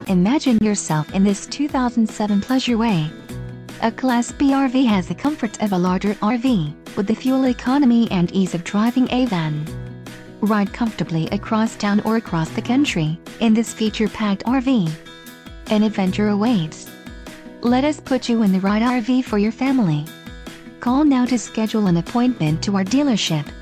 Imagine yourself in this 2007 Pleasureway. A Class B RV has the comfort of a larger RV, with the fuel economy and ease of driving a van. Ride comfortably across town or across the country in this feature-packed RV. An adventure awaits. Let us put you in the right RV for your family. Call now to schedule an appointment to our dealership.